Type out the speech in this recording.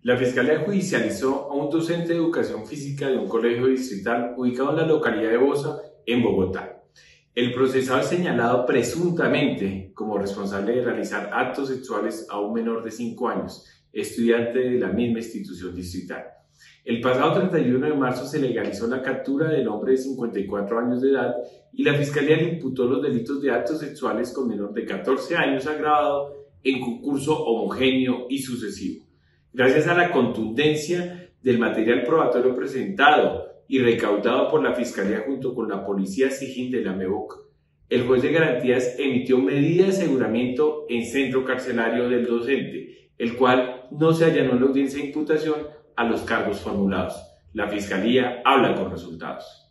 La Fiscalía judicializó a un docente de educación física de un colegio distrital ubicado en la localidad de Bosa, en Bogotá. El procesado es señalado presuntamente como responsable de realizar actos sexuales a un menor de 5 años, estudiante de la misma institución distrital. El pasado 31 de marzo se legalizó la captura del hombre de 54 años de edad y la Fiscalía le imputó los delitos de actos sexuales con menor de 14 años agravado en concurso homogéneo y sucesivo. Gracias a la contundencia del material probatorio presentado y recaudado por la Fiscalía junto con la Policía SIJIN de la MEVOC, el juez de garantías emitió medida de aseguramiento en centro carcelario del docente, el cual no se allanó en la audiencia de imputación a los cargos formulados. La Fiscalía habla con resultados.